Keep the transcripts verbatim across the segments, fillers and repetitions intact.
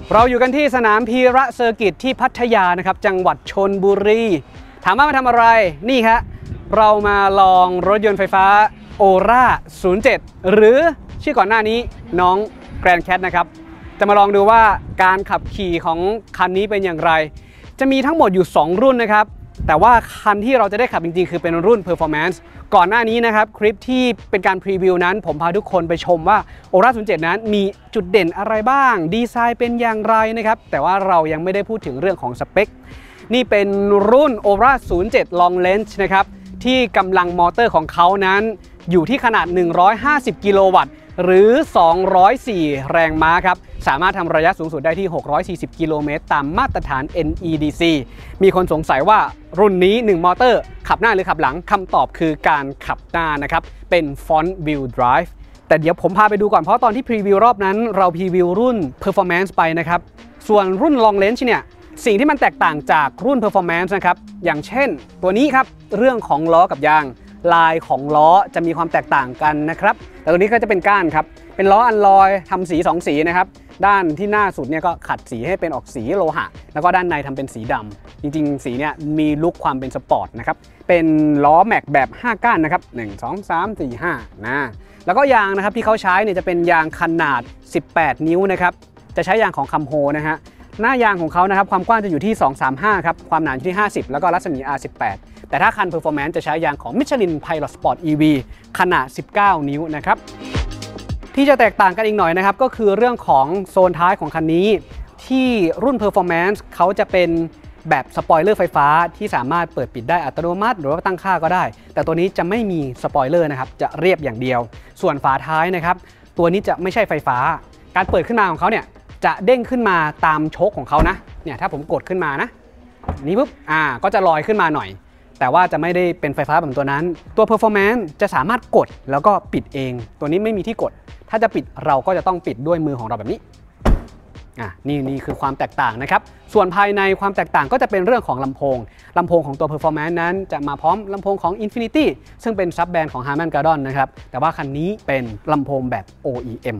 เราอยู่กันที่สนามพีระเซอร์กิตที่พัทยานะครับจังหวัดชลบุรีถามว่ามาทำอะไรนี่ครับเรามาลองรถยนต์ไฟฟ้า โอ อาร์ เอ ศูนย์เจ็ด หรือชื่อก่อนหน้านี้น้องแกรนด์แคทนะครับจะมาลองดูว่าการขับขี่ของคันนี้เป็นอย่างไรจะมีทั้งหมดอยู่สองรุ่นนะครับแต่ว่าคันที่เราจะได้ขับจริงๆคือเป็นรุ่น Performance ก่อนหน้านี้นะครับคลิปที่เป็นการพรีวิวนั้นผมพาทุกคนไปชมว่า โอ อาร์ เอ ศูนย์เจ็ด นั้นมีจุดเด่นอะไรบ้างดีไซน์เป็นอย่างไรนะครับแต่ว่าเรายังไม่ได้พูดถึงเรื่องของสเปคนี่เป็นรุ่น โอ อาร์ เอ ศูนย์เจ็ด Long Range นะครับที่กำลังมอเตอร์ของเขานั้นอยู่ที่ขนาดหนึ่งร้อยห้าสิบกิโลวัตต์หรือสองร้อยสี่แรงม้าครับสามารถทำระยะสูงสุดได้ที่หกร้อยสี่สิบกิโลเมตรตามมาตรฐาน เอ็น อี ดี ซี มีคนสงสัยว่ารุ่นนี้หนึ่งมอเตอร์ขับหน้าหรือขับหลังคำตอบคือการขับหน้านะครับเป็น Front Wheel Drive แต่เดี๋ยวผมพาไปดูก่อนเพราะตอนที่พรีวิวรอบนั้นเราพรีวิวรุ่น Performance ไปนะครับส่วนรุ่น Long Range เนี่ยสิ่งที่มันแตกต่างจากรุ่น Performance นะครับอย่างเช่นตัวนี้ครับเรื่องของล้อกับยางลายของล้อจะมีความแตกต่างกันนะครับแต่ตัวนี้ก็จะเป็นก้านครับเป็นล้ออัลลอยทำสีสองสีนะครับด้านที่หน้าสุดเนี่ยก็ขัดสีให้เป็นออกสีโลหะแล้วก็ด้านในทำเป็นสีดำจริงๆสีเนี่ยมีลุคความเป็นสปอร์ตนะครับเป็นล้อแม็กแบบห้าก้านนะครับหนึ่ง สอง สาม สี่ ห้านะแล้วก็ยางนะครับที่เขาใช้เนี่ยจะเป็นยางขนาดสิบแปดนิ้วนะครับจะใช้ยางของคัมโฮนะฮะหน้ายางของเขานะครับความกว้างจะอยู่ที่สองร้อยสามสิบห้าครับความหนาอยู่ที่ห้าสิบแล้วก็รัศมี อาร์ สิบแปด แต่ถ้าคัน Performance จะใช้ยางของ Michelin Pilot Sport อี วี ขนาดสิบเก้านิ้วนะครับที่จะแตกต่างกันอีกหน่อยนะครับก็คือเรื่องของโซนท้ายของคันนี้ที่รุ่น Performance เขาจะเป็นแบบสปอยเลอร์ไฟฟ้าที่สามารถเปิดปิดได้อัตโนมัติหรือว่าตั้งค่าก็ได้แต่ตัวนี้จะไม่มีสปอยเลอร์นะครับจะเรียบอย่างเดียวส่วนฝาท้ายนะครับตัวนี้จะไม่ใช่ไฟฟ้าการเปิดขึ้นมาของเขาเนี่ยจะเด้งขึ้นมาตามโชคของเขานะเนี่ยถ้าผมกดขึ้นมานะนี่ปุ๊บอ่าก็จะลอยขึ้นมาหน่อยแต่ว่าจะไม่ได้เป็นไฟฟ้าแบบตัวนั้นตัว Performance จะสามารถกดแล้วก็ปิดเองตัวนี้ไม่มีที่กดถ้าจะปิดเราก็จะต้องปิดด้วยมือของเราแบบนี้อ่ะนี่นี่คือความแตกต่างนะครับส่วนภายในความแตกต่างก็จะเป็นเรื่องของลำโพงลำโพงของตัว Performance นั้นจะมาพร้อมลำโพงของ Infinity ซึ่งเป็นซับแบรนด์ของ Harman Kardon นะครับแต่ว่าคันนี้เป็นลำโพงแบบ โอ อี เอ็ม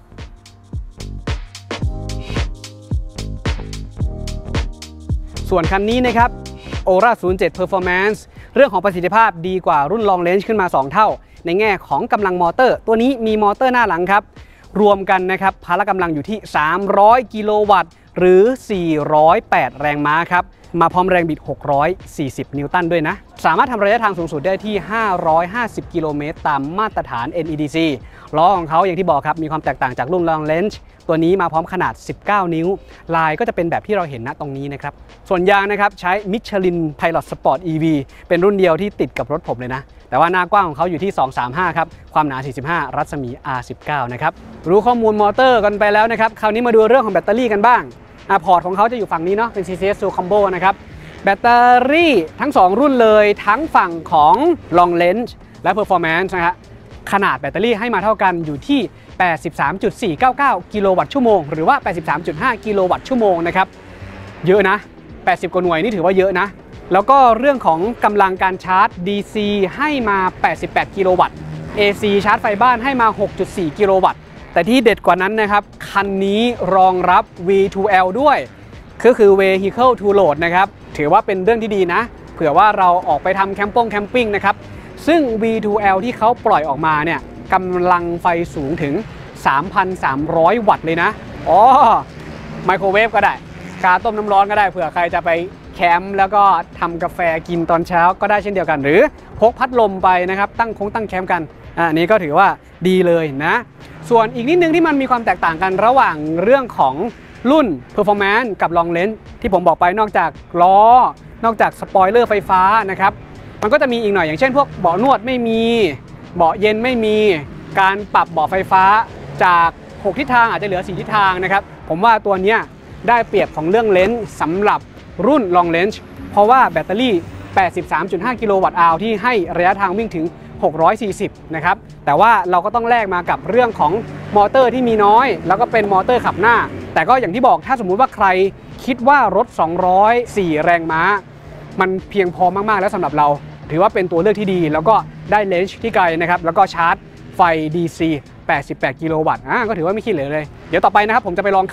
ส่วนคันนี้นะครับ โอ อาร์ เอ ศูนย์เจ็ด Performance เรื่องของประสิทธิภาพดีกว่ารุ่น Long Range ขึ้นมาสองเท่าในแง่ของกำลังมอเตอร์ตัวนี้มีมอเตอร์หน้าหลังครับรวมกันนะครับพละกำลังอยู่ที่สามร้อยกิโลวัตต์หรือสี่ร้อยแปดแรงม้าครับมาพร้อมแรงบิดหกร้อยสี่สิบนิวตันด้วยนะสามารถทำระยะทางสูงสุดได้ที่ห้าร้อยห้าสิบกิโลเมตรตามมาตรฐาน เอ็น อี ดี ซี ล้อของเขาอย่างที่บอกครับมีความแตกต่างจากรุ่น Long Range ตัวนี้มาพร้อมขนาดสิบเก้านิ้วลายก็จะเป็นแบบที่เราเห็นณตรงนี้นะครับส่วนยางนะครับใช้ Michelin Pilot Sport อี วี เป็นรุ่นเดียวที่ติดกับรถผมเลยนะแต่ว่าหน้ากว้างของเขาอยู่ที่สองร้อยสามสิบห้าครับความหนาสี่สิบห้ารัศมี อาร์ สิบเก้า นะครับรู้ข้อมูลมอเตอร์กันไปแล้วนะครับคราวนี้มาดูเรื่องของแบตเตอรี่กันบ้างอ่ะพอร์ตของเขาจะอยู่ฝั่งนี้เนาะเป็น ซี ซี เอส Dual Combo นะครับแบตเตอรี่ทั้งสองรุ่นเลยทั้งฝั่งของ Long Range และ Performance นะฮะขนาดแบตเตอรี่ให้มาเท่ากันอยู่ที่ แปดสิบสามจุดสี่เก้าเก้า กิโลวัตต์ชั่วโมงหรือว่า แปดสิบสามจุดห้า กิโลวัตต์ชั่วโมงนะครับเยอะนะแปดสิบกว่าหน่วยนี่ถือว่าเยอะนะแล้วก็เรื่องของกำลังการชาร์จ ดี ซี ให้มาแปดสิบแปดกิโลวัตต์ เอ ซี ชาร์จไฟบ้านให้มา หกจุดสี่ กิโลวัตต์แต่ที่เด็ดกว่านั้นนะครับคันนี้รองรับ วี ทู แอล ด้วยก็คือ Vehicle to Load นะครับถือว่าเป็นเรื่องที่ดีนะเผื่อว่าเราออกไปทำแคมปิ้งแคมปิ้งนะครับซึ่ง วี ทู แอล ที่เขาปล่อยออกมาเนี่ยกำลังไฟสูงถึง สามพันสามร้อย วัตต์เลยนะอ๋อไมโครเวฟก็ได้กาต้มน้ำร้อนก็ได้เผื่อใครจะไปแคมป์แล้วก็ทำกาแฟกินตอนเช้าก็ได้เช่นเดียวกันหรือพกพัดลมไปนะครับตั้งคงตั้งแคมป์กันอันนี้ก็ถือว่าดีเลยนะส่วนอีกนิดนึงที่มันมีความแตกต่างกันระหว่างเรื่องของรุ่น Performance กับ Long Range ที่ผมบอกไปนอกจากล้อนอกจากสปอยเลอร์ไฟฟ้านะครับมันก็จะมีอีกหน่อยอย่างเช่นพวกเบาะนวดไม่มีเบาะเย็นไม่มีการปรับเบาะไฟฟ้าจากหกทิศทางอาจจะเหลือสี่ทิศทางนะครับผมว่าตัวนี้ได้เปรียบของเรื่องเลนส์สำหรับรุ่น Long Range เพราะว่าแบตเตอรี่ แปดสิบสามจุดห้า กิโลวัตต์อาวที่ให้ระยะทางวิ่งถึงหกร้อยสี่สิบนะครับแต่ว่าเราก็ต้องแลกมากับเรื่องของมอเตอร์ที่มีน้อยแล้วก็เป็นมอเตอร์ขับหน้าแต่ก็อย่างที่บอกถ้าสมมุติว่าใครคิดว่ารถสองร้อยสี่แรงม้ามันเพียงพอมากๆแล้วสำหรับเราถือว่าเป็นตัวเลือกที่ดีแล้วก็ได้เลนส์ที่ไกลนะครับแล้วก็ชาร์จไฟ ดี ซี แปดสิบแปด กิโลวัตต์อ่าก็ถือว่าไม่ขี้เหร่เลยเดี๋ยวต่อไปนะครับผมจะไปลองขับ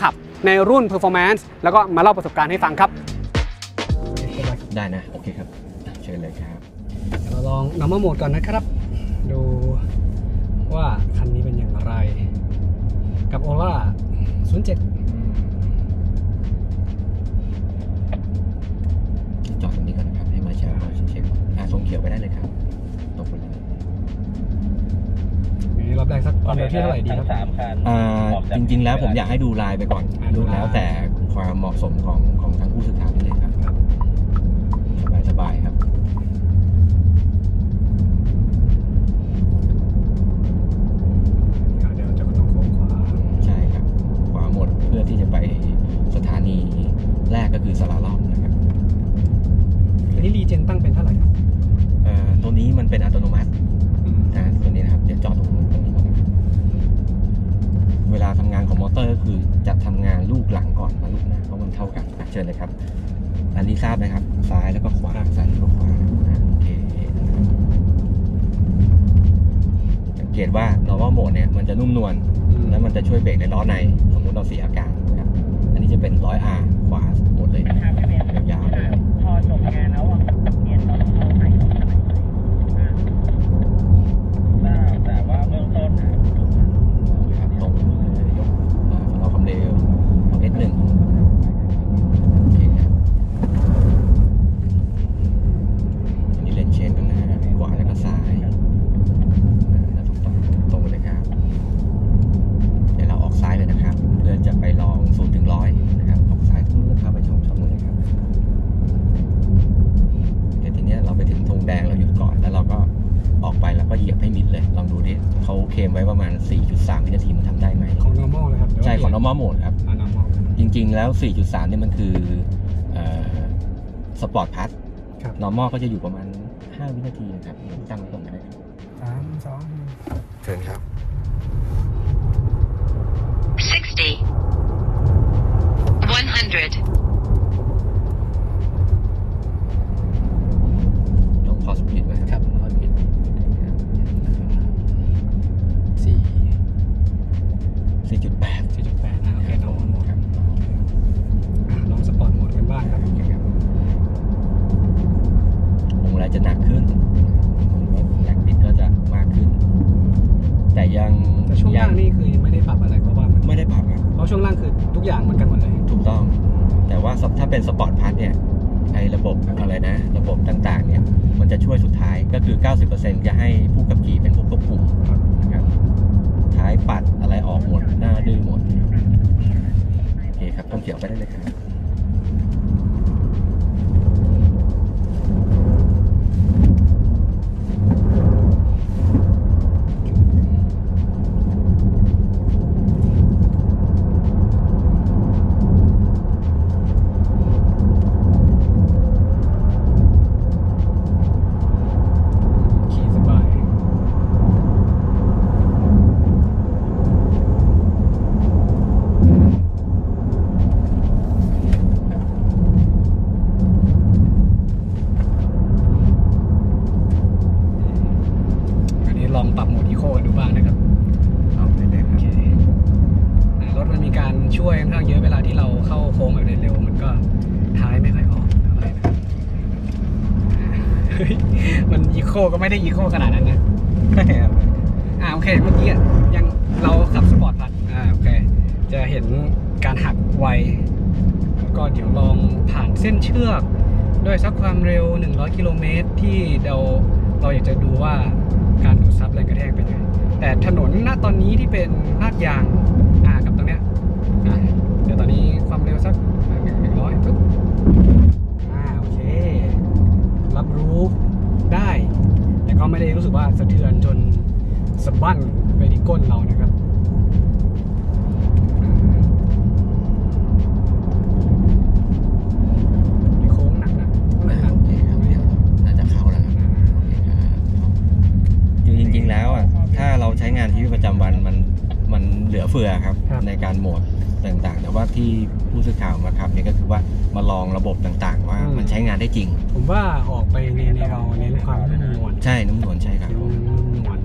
ในรุ่น Performance แล้วก็มาเล่าประสบการณ์ให้ฟังครับได้นะโอเคครับเชิญเลยครับเราลอง Normal Mode ก่อนนะครับดูว่าคันนี้เป็นอย่างไรกับ Aura ศูนย์เจ็ดจอดตรงนี้ก่อนนะครับให้มาเช็คก่อนเช็คก่อนอ่าทรงเขียวไปได้เลยครับตรงไปเลยนี่รอบแรกสักความเร็วที่เท่าไหร่ดีครับอ่าจริงๆแล้วผมอยากให้ดูลายไปก่อนดูแล้วแต่ความเหมาะสมของของทางผู้สื่อข่าวนี่เลยครับสบายสบายครับเดี๋ยวจะต้องโค้งขวาใช่ครับขวาหมดเพื่อที่จะไปสถานีแรกก็คือสลาล่อมนะครับอันนี้รีเจนตั้งเป็นเท่าไหร่ครับเอ่อตัวนี้มันเป็นอัตโนมัตินะตัวนี้นะครับเดี๋ยวจอดตรงตรงนี้ก่อนนะครับเวลาทำงานของมอเตอร์ก็คือจะทำงานลูกหลังก่อนมาลูกหน้าเพราะมันเท่ากันเชิญเลยครับอันนี้ทราบนะครับซ้ายแล้วก็ขวาซ้ายแล้วก็ขวาโอเคสังเกตว่า normal mode เนี่ยมันจะนุ่มนวลแล้วมันจะช่วยเบรกในล้อในสมมุติเราเสียอาการนะครับอันนี้จะเป็น ร้อยอาร์ ขวาหมดเลยยาวๆเลยพอจบงานแล้วอ่ะเปลี่ยนรถเอาใหม่แต่ว่าเบื้องต้นนะครับตรงยกของเราความเร็วของ เอส หนึ่งโอเคครับอันนี้เลนเชนกันนะขวาแล้วก็ซ้ายแล้วตรงตรงเลยครับเดี๋ยวเราออกซ้ายเลยนะครับเพื่อจะไปลองศูนย์ถึงร้อยนะครับออกซ้ายทุกนู้นนะครับไปชมชมนู้นเลยครับเดี๋ยวทีนี้เราไปถึงธงแดงเราหยุดก่อนแล้วเราก็ออกไปแล้วก็เหยียบให้มิดเลยลองดูดิเขาเคลมไว้ประมาณ สี่จุดสาม วินาทีมันทำได้ไหมของ normal เลยครับใช่ของ normal mode ครับจริงๆแล้ว สี่จุดสาม เนี่ยมันคือสปอร์ตพัท normal ก็จะอยู่ประมาณห้าวินาทีครับตั้งตรงกันได้ครับสาม สองเชิญครับ sixty one hundred ต้องพอสปีดไหมครับพอสปีดสี่สี่จุดแปดสี่จุดแปดนะโอเคลองโหมดครับลองสปอร์ตโหมดกันบ้างครับวงแรงจะหนักขึ้นแรงบิดก็จะมากขึ้นแต่ยังแต่ช่วงล่างนี่คือไม่ได้ปรับอะไรเพราะว่าไม่ได้ปรับเพราะช่วงล่างคือทุกอย่างเหมือนกันหมดเลยถูกต้องแต่ว่าถ้าเป็นสปอร์ตพัทเนี่ยไอ้ระบบอะไรนะระบบต่างๆเนี่ยมันจะช่วยสุดท้ายก็คือ เก้าสิบเปอร์เซ็นต์ จะให้ผู้ขับขี่เป็นผู้ควบคุมนะครับท้ายปัดอะไรออกหมดหน้าดื้อหมดโอเคครับต้องเกี่ยวไปได้เลยครับลองปรับโหมดอีโคดูบ้างนะครับเอาไปเลยครับรถมันมีการช่วยค่อนข้างเยอะเวลาที่เราเข้าโค้งแบบเร็วๆมันก็ท้ายไม่ค่อยออกอะไรนะมันอีโคก็ไม่ได้อีโคขนาดนั้นนะอ่าโอเคเมื่อกี้ยังเราขับสปอร์ตพัทอ่าโอเคจะเห็นการหักไวแล้วก็เดี๋ยวลองผ่านเส้นเชือกด้วยสักความเร็วหนึ่งร้อยกิโลเมตรที่เราเราอยากจะดูว่าการดูดซับแรงกระแทกเป็นไงแต่ถนนณตอนนี้ที่เป็นลาดยางอ่ากับตรงเนี้ยอ่าเดี๋ยวตอนนี้ความเร็วสักหนึ่งร้อยปุ๊บอ่าโอเครับรู้ได้แต่ก็ไม่ได้รู้สึกว่าสะเทือนจนสะบั้นไปที่ก้นเรานะครับในโค้งหนักนะโอเคครับเดี๋ยวน่าจะเข้าแล้วครับจริงๆแล้วอ่ะถ้าเราใช้งานชีวิตประจำวันมันมันเหลือเฟือครับในการโหมดต่างๆแต่ว่าที่ผู้สื่อข่าวมาครับเนี่ยก็คือว่ามาลองระบบต่างๆว่ามันใช้งานได้จริงผมว่าออกไปในแนวเน้นความนุ่มนวลใช่นุ่มนวลใช่ครับนุ่มนวล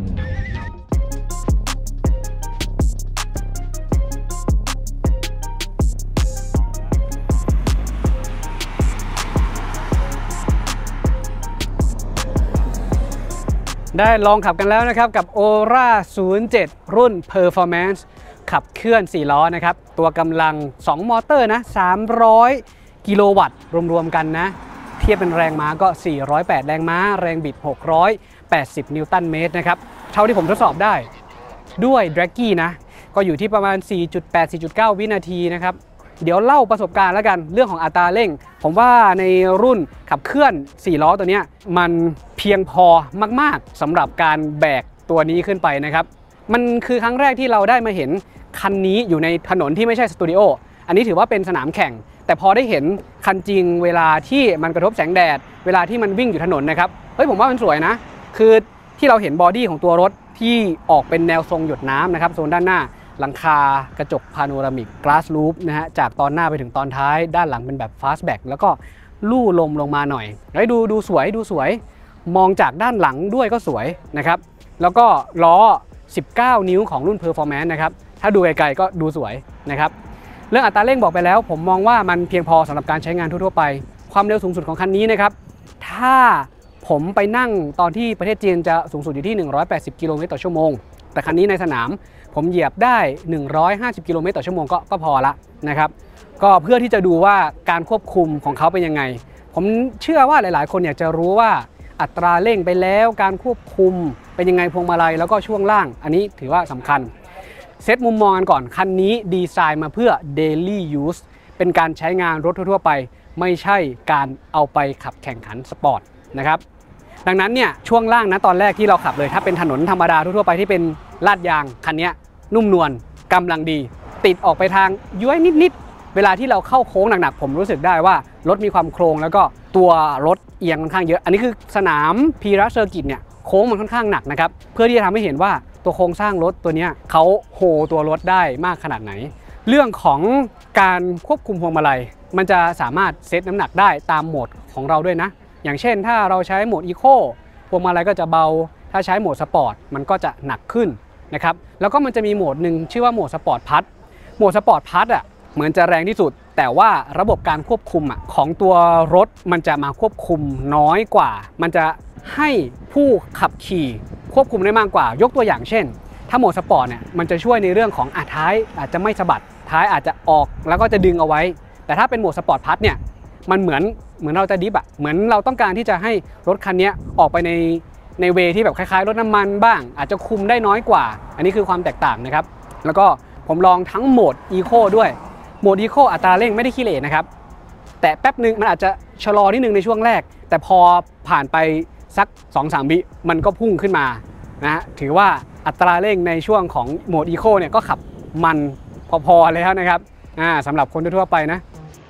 ได้ลองขับกันแล้วนะครับกับ โอ อาร์ เอ ศูนย์เจ็ด รุ่น Performance ขับเคลื่อนสี่ล้อนะครับตัวกำลังสองมอเตอร์นะสามร้อยกิโลวัตต์รวมๆกันนะเทียบเป็นแรงม้าก็สี่ร้อยแปดแรงม้าแรงบิดหกร้อยแปดสิบนิวตันเมตรนะครับเท่าที่ผมทดสอบได้ด้วย Draggy นะก็อยู่ที่ประมาณ สี่จุดแปด สี่จุดเก้า วินาทีนะครับเดี๋ยวเล่าประสบการณ์แล้วกันเรื่องของอัตราเร่งผมว่าในรุ่นขับเคลื่อนสี่ล้อตัวนี้มันเพียงพอมากๆสำหรับการแบกตัวนี้ขึ้นไปนะครับมันคือครั้งแรกที่เราได้มาเห็นคันนี้อยู่ในถนนที่ไม่ใช่สตูดิโออันนี้ถือว่าเป็นสนามแข่งแต่พอได้เห็นคันจริงเวลาที่มันกระทบแสงแดดเวลาที่มันวิ่งอยู่ถนนนะครับเฮ้ยผมว่ามันสวยนะคือที่เราเห็นบอดี้ของตัวรถที่ออกเป็นแนวทรงหยดน้ำนะครับโซนด้านหน้าหลังคากระจกพาโนรามิกกลาสลูปนะฮะจากตอนหน้าไปถึงตอนท้ายด้านหลังเป็นแบบฟาสต์แบ็กแล้วก็ลู่ลมลงมาหน่อยแล้วดูดูสวยดูสวยมองจากด้านหลังด้วยก็สวยนะครับแล้วก็ล้อสิบเก้านิ้วของรุ่น Performance นะครับถ้าดูไกลๆก็ดูสวยนะครับเรื่องอัตราเร่งบอกไปแล้วผมมองว่ามันเพียงพอสำหรับการใช้งานทั่วๆไปความเร็วสูงสุดของคันนี้นะครับถ้าผมไปนั่งตอนที่ประเทศจีนจะสูงสุดอยู่ที่หนึ่งร้อยแปดสิบกิโลเมตรต่อชั่วโมงแต่คันนี้ในสนามผมเหยียบได้หนึ่งร้อยห้าสิบกิโลเมตรต่อชั่วโมงก็ก็พอละนะครับก็เพื่อที่จะดูว่าการควบคุมของเขาเป็นยังไงผมเชื่อว่าหลายๆคนอยากจะรู้ว่าอัตราเร่งไปแล้วการควบคุมเป็นยังไงพวงมาลัยแล้วก็ช่วงล่างอันนี้ถือว่าสำคัญเซตมุมมองกันก่อนคันนี้ดีไซน์มาเพื่อ daily use เป็นการใช้งานรถทั่วๆไปไม่ใช่การเอาไปขับแข่งขันสปอร์ตนะครับดังนั้นเนี่ยช่วงล่างนะตอนแรกที่เราขับเลยถ้าเป็นถนนธรรมดาทั่วๆไปที่เป็นลาดยางคันนี้นุ่มนวลกำลังดีติดออกไปทางย้วยนิดๆเวลาที่เราเข้าโค้งหนักๆผมรู้สึกได้ว่ารถมีความโครงแล้วก็ตัวรถเอียงค่อนข้างเยอะอันนี้คือสนามพีระเซอร์กิตเนี่ยโค้งมันค่อนข้างหนักนะครับเพื่อที่จะทำให้เห็นว่าตัวโครงสร้างรถตัวนี้เขาโฮตัวรถได้มากขนาดไหนเรื่องของการควบคุมพวงมาลัยมันจะสามารถเซตน้ำหนักได้ตามโหมดของเราด้วยนะอย่างเช่นถ้าเราใช้โหมดอีโคพวงมาลัยก็จะเบาถ้าใช้โหมดสปอร์ตมันก็จะหนักขึ้นนะครับแล้วก็มันจะมีโหมดหนึ่งชื่อว่าโหมดสปอร์ตพัทโหมดสปอร์ตพัทอ่ะเหมือนจะแรงที่สุดแต่ว่าระบบการควบคุมอ่ะของตัวรถมันจะมาควบคุมน้อยกว่ามันจะให้ผู้ขับขี่ควบคุมได้มากกว่ายกตัวอย่างเช่นถ้าโหมดสปอร์ตเนี่ยมันจะช่วยในเรื่องของอ่ะท้ายอาจจะไม่สะบัดท้ายอาจจะออกแล้วก็จะดึงเอาไว้แต่ถ้าเป็นโหมดสปอร์ตพัทเนี่ยมันเหมือนเหมือนเราจะดิฟอ่ะเหมือนเราต้องการที่จะให้รถคันนี้ออกไปในในเวที่แบบคล้ายๆรถน้ำมันบ้างอาจจะคุมได้น้อยกว่าอันนี้คือความแตกต่างนะครับแล้วก็ผมลองทั้งโหมดอีโคด้วยโหมดอีโคอัตราเร่งไม่ได้ขี้เหร่นะครับแต่แป๊บหนึ่งมันอาจจะชะลอนิดนึงในช่วงแรกแต่พอผ่านไปสัก สองถึงสาม วิมันก็พุ่งขึ้นมานะฮะถือว่าอัตราเร่งในช่วงของโหมดอีโคเนี่ยก็ขับมันพอๆแล้วนะครับอ่าสำหรับคนทั่วไปนะ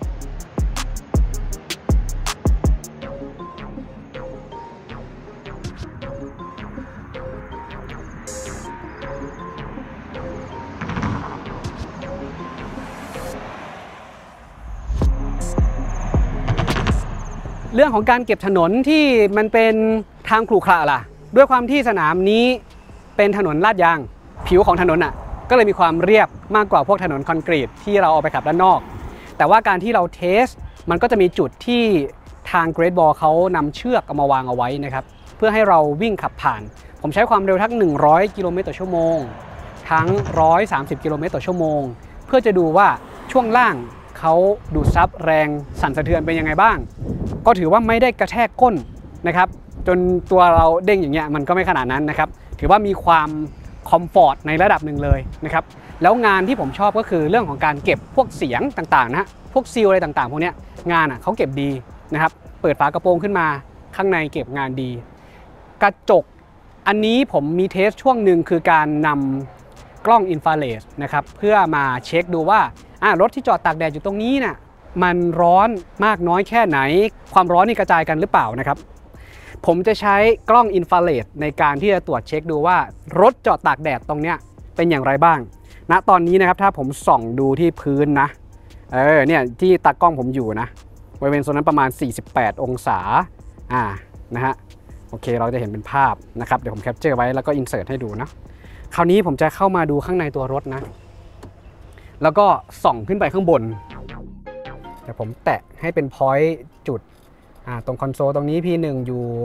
เรื่องของการเก็บถนนที่มันเป็นทางขรุขระล่ะด้วยความที่สนามนี้เป็นถนนลาดยางผิวของถนนอ่ะก็เลยมีความเรียบมากกว่าพวกถนนคอนกรีตที่เราเอาไปขับด้านนอกแต่ว่าการที่เราเทสมันก็จะมีจุดที่ทาง Great Wall เขานำเชือกเอามาวางเอาไว้นะครับเพื่อให้เราวิ่งขับผ่านผมใช้ความเร็วทั้งหนึ่งร้อยกิโลเมตรต่อชั่วโมงทั้งหนึ่งร้อยสามสิบกิโลเมตรต่อชั่วโมงเพื่อจะดูว่าช่วงล่างเขาดูดซับแรงสั่นสะเทือนเป็นยังไงบ้างก็ถือว่าไม่ได้กระแทกก้นนะครับจนตัวเราเด้งอย่างเงี้ยมันก็ไม่ขนาดนั้นนะครับถือว่ามีความคอมฟอร์ตในระดับหนึ่งเลยนะครับแล้วงานที่ผมชอบก็คือเรื่องของการเก็บพวกเสียงต่างๆนะพวกซีลอะไรต่างๆพวกเนี้ยงานอ่ะเขาเก็บดีนะครับเปิดฝากระโปรงขึ้นมาข้างในเก็บงานดีกระจกอันนี้ผมมีเทสช่วงหนึ่งคือการนำกล้องอินฟราเรดนะครับเพื่อมาเช็คดูว่าอ่ารถที่จอดตากแดดอยู่ตรงนี้น่ะมันร้อนมากน้อยแค่ไหนความร้อนนี่กระจายกันหรือเปล่านะครับผมจะใช้กล้องอินฟราเรดในการที่จะตรวจเช็คดูว่ารถจอดตากแดดตรงเนี้ยเป็นอย่างไรบ้างณตอนนี้นะครับถ้าผมส่องดูที่พื้นนะเออเนี่ยที่ตากล้องผมอยู่นะบริเวณโซนนั้นประมาณสี่สิบแปดองศาอ่านะฮะโอเคเราจะเห็นเป็นภาพนะครับเดี๋ยวผมแคปเจอร์ไว้แล้วก็อินเสิร์ตให้ดูนะคราวนี้ผมจะเข้ามาดูข้างในตัวรถนะแล้วก็ส่องขึ้นไปข้างบนเดี๋ยวผมแตะให้เป็นพอยต์จุดอ่าตรงคอนโซลตรงนี้ พี หนึ่ง อยู่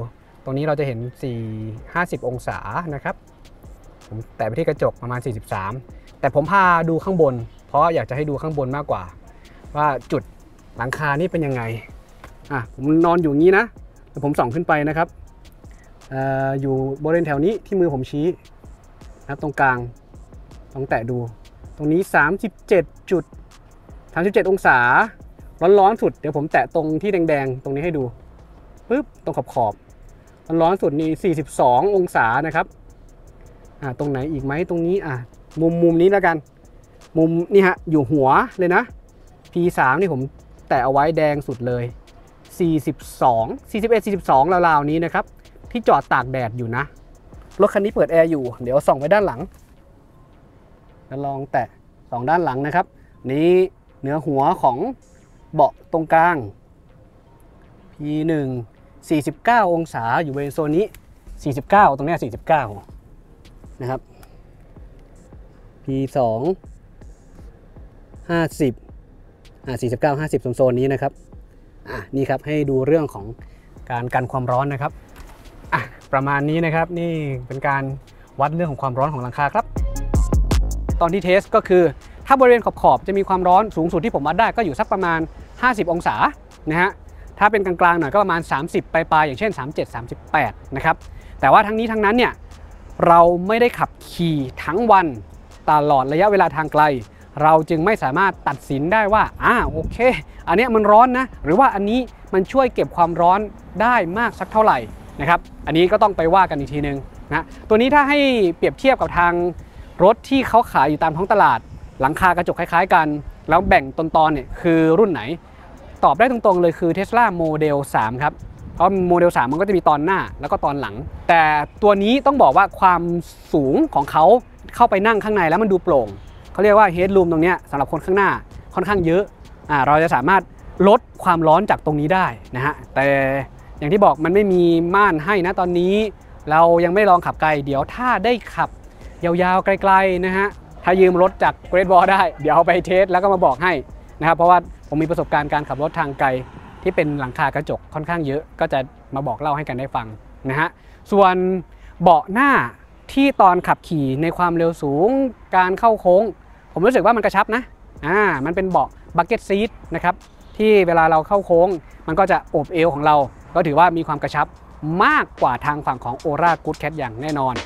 ตรงนี้เราจะเห็นสี่ห้าสิบองศานะครับผมแตะไปที่กระจกประมาณสี่สิบสามแต่ผมพาดูข้างบนเพราะอยากจะให้ดูข้างบนมากกว่าว่าจุดหลังคานี่เป็นยังไงอ่ะผมนอนอยู่งี้นะแต่ผมส่องขึ้นไปนะครับ อ, อยู่บริเวณแถวนี้ที่มือผมชี้นะครับตรงกลางลองแตะดูตรงนี้สามสิบเจ็ดจุดสามสิบเจ็ดองศาร้อนๆสุดเดี๋ยวผมแตะตรงที่แดงๆตรงนี้ให้ดูปึ๊บตรงขอบขอบร้อนๆสุดนี่สี่สิบสององศานะครับอ่าตรงไหนอีกไหมตรงนี้อ่ะมุมมุมนี้แล้วกันมุมนี่ฮะอยู่หัวเลยนะ พี สาม นี่ผมแตะเอาไว้แดงสุดเลยสี่สิบสอง สี่สิบเอ็ด สี่สิบสองราวๆนี้นะครับที่จอดตากแดดอยู่นะรถคันนี้เปิดแอร์อยู่เดี๋ยวส่องไปด้านหลังแล้วลองแตะสองด้านหลังนะครับนี้เหนือหัวของเบาะตรงกลาง พี หนึ่ง สี่สิบเก้าองศาอยู่บริเวณโซนนี้สี่สิบเก้าตรงนี้สี่สิบเก้านะครับ พี สอง ห้าสิบอ่าสี่สิบเก้า ห้าสิบโซนนี้นะครับอ่ะนี่ครับให้ดูเรื่องของการกันความร้อนนะครับอ่ะประมาณนี้นะครับนี่เป็นการวัดเรื่องของความร้อนของหลังคาครับตอนที่เทสก็คือถ้าบริเวณขอบๆจะมีความร้อนสูงสุดที่ผมวัดได้ก็อยู่สักประมาณห้าสิบองศานะฮะถ้าเป็นกลางๆหน่อยก็ประมาณสามสิบปลายๆอย่างเช่นสามสิบเจ็ด สามสิบแปดนะครับแต่ว่าทั้งนี้ทั้งนั้นเนี่ยเราไม่ได้ขับขี่ทั้งวันตลอดระยะเวลาทางไกลเราจึงไม่สามารถตัดสินได้ว่าอ่าโอเคอันนี้มันร้อนนะหรือว่าอันนี้มันช่วยเก็บความร้อนได้มากสักเท่าไหร่นะครับอันนี้ก็ต้องไปว่ากันอีกทีนึงนะตัวนี้ถ้าให้เปรียบเทียบกับทางรถที่เขาขายอยู่ตามท้องตลาดหลังคากระจกคล้ายๆกันแล้วแบ่งตอนๆเนี่ยคือรุ่นไหนตอบได้ตรงๆเลยคือ Tesla Model สามครับเพราะโมเดลสามมันก็จะมีตอนหน้าแล้วก็ตอนหลังแต่ตัวนี้ต้องบอกว่าความสูงของเขาเข้าไปนั่งข้างในแล้วมันดูโปร่งเขาเรียกว่า Headroom ตรงนี้สำหรับคนข้างหน้าค่อนข้างเยอะอ่าเราจะสามารถลดความร้อนจากตรงนี้ได้นะฮะแต่อย่างที่บอกมันไม่มีม่านให้นะตอนนี้เรายังไม่ลองขับไกลเดี๋ยวถ้าได้ขับยาวๆไกลๆนะฮะถ้ายืมรถจาก Great Wall ได้เดี๋ยวเอาไปเทสแล้วก็มาบอกให้นะครับเพราะว่าผมมีประสบการณ์การขับรถทางไกลที่เป็นหลังคากระจกค่อนข้างเยอะก็จะมาบอกเล่าให้กันได้ฟังนะฮะส่วนเบาะหน้าที่ตอนขับขี่ในความเร็วสูงการเข้าโค้งผมรู้สึกว่ามันกระชับนะอ่ามันเป็นเบาะบักเก็ตซีทนะครับที่เวลาเราเข้าโค้งมันก็จะโอบเอวของเราก็ถือว่ามีความกระชับมากกว่าทางฝั่งของ Ora Good Cat อย่างแน่นอน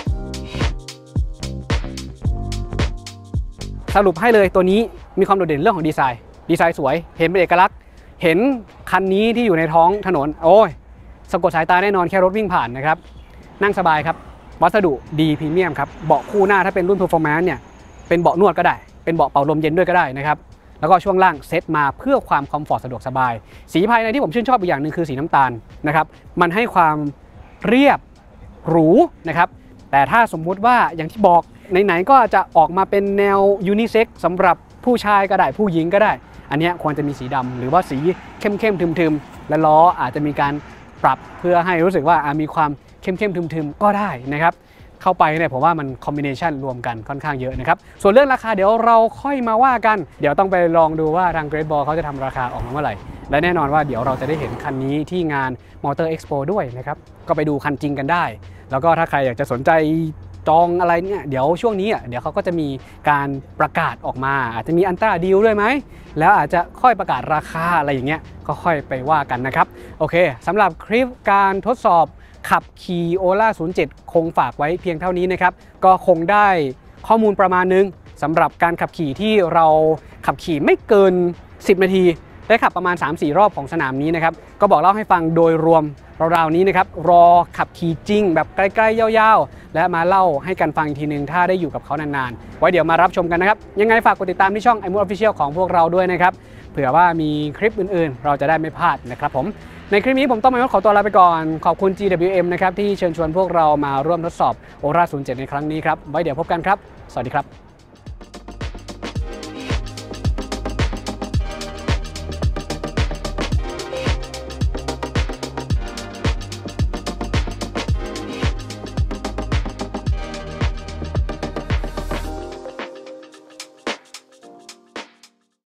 สรุปให้เลยตัวนี้มีความโดดเด่นเรื่องของดีไซน์ดีไซน์สวยเห็นเป็นเอกลักษณ์เห็นคันนี้ที่อยู่ในท้องถนนโอ้ยสะกดสายตาแน่นอนแค่รถวิ่งผ่านนะครับนั่งสบายครับวัสดุดีพรีเมียมครับเบาะคู่หน้าถ้าเป็นรุ่น Performance เนี่ยเป็นเบาะนวดก็ได้เป็นเบาะเป่าลมเย็นด้วยก็ได้นะครับแล้วก็ช่วงล่างเซตมาเพื่อความคอมฟอร์ตสะดวกสบายสีภายในที่ผมชื่นชอบอีกอย่างหนึ่งคือสีน้ำตาลนะครับมันให้ความเรียบหรูนะครับแต่ถ้าสมมุติว่าอย่างที่บอกไหนๆก็จะออกมาเป็นแนวยูนิเซ็กสำหรับผู้ชายก็ได้ผู้หญิงก็ได้อันนี้ควรจะมีสีดำหรือว่าสีเข้มๆทึมๆและล้ออาจจะมีการปรับเพื่อให้รู้สึกว่ามีความเข้มๆทึมๆก็ได้นะครับเข้าไปเนี่ยผมว่ามันคอมบิเนชันรวมกันค่อนข้างเยอะนะครับส่วนเรื่องราคาเดี๋ยวเราค่อยมาว่ากันเดี๋ยวต้องไปลองดูว่าทาง Great Wall เขาจะทำราคาออกมาเมื่อไหร่และแน่นอนว่าเดี๋ยวเราจะได้เห็นคันนี้ที่งาน Motor Expo ด้วยนะครับก็ไปดูคันจริงกันได้แล้วก็ถ้าใครอยากจะสนใจจองอะไรเนี่ยเดี๋ยวช่วงนี้อ่ะเดี๋ยวเขาก็จะมีการประกาศออกมาอาจจะมีอันตราดีลด้วยไหมแล้วอาจจะค่อยประกาศราคาอะไรอย่างเงี้ยก็ค่อยไปว่ากันนะครับโอเคสำหรับคลิปการทดสอบขับขี่ Ora ศูนย์เจ็ดคงฝากไว้เพียงเท่านี้นะครับก็คงได้ข้อมูลประมาณนึงสำหรับการขับขี่ที่เราขับขี่ไม่เกินสิบนาทีได้ขับประมาณ สามสี่ รอบของสนามนี้นะครับก็บอกเล่าให้ฟังโดยรวมราวๆนี้นะครับรอขับขี่จริงแบบใกล้ๆยาวๆและมาเล่าให้กันฟังอีกทีนึงถ้าได้อยู่กับเขานานๆไว้เดี๋ยวมารับชมกันนะครับยังไงฝากกดติดตามที่ช่อง iMood Official ของพวกเราด้วยนะครับเผื่อว่ามีคลิปอื่นๆเราจะได้ไม่พลาดนะครับผมในคลิปนี้ผมต้องมาขอตัวลาไปก่อนขอบคุณ จี ดับเบิลยู เอ็ม นะครับที่เชิญชวนพวกเรามาร่วมทดสอบ Ora ศูนย์เจ็ดในครั้งนี้ครับไว้เดี๋ยวพบกันครับสวัสดีครับ